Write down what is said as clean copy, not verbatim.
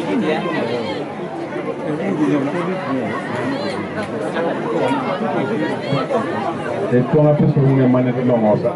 Esto es una persona que maneja la moza.